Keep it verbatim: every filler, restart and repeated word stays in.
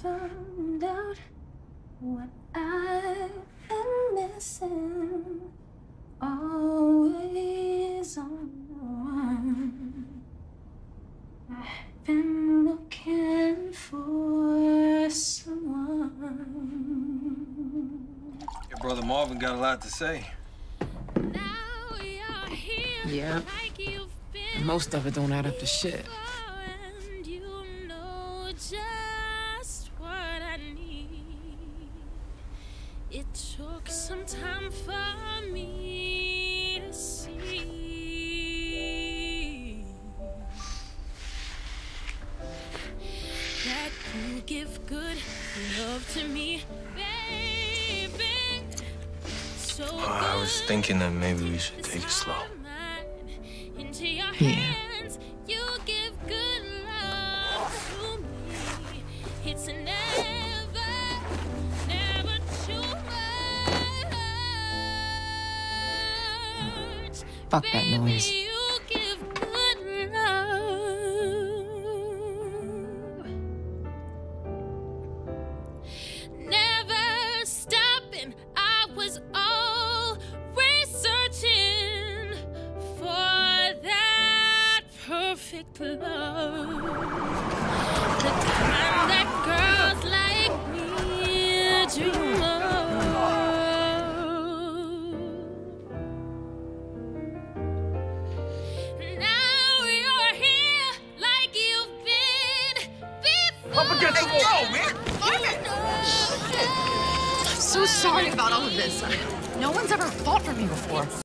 found out what I've been missing. Always on the run. I've been looking for someone. Your brother Marvin got a lot to say. Yeah. Most of it don't add up to shit. It took some time for me to see that you give good love to me, baby. So Uh, I was thinking that maybe we should take it slow. Into your Yeah. hands, you give good love to me. It's never, never too much. Fuck that Baby, noise. you give good love. Never stopping, I was always searching for that perfect love. The kind that girls like me dream of. Now you're here like you've been before. Up against the wall, man! I'm so sorry about all of this. No one's ever fought for me before.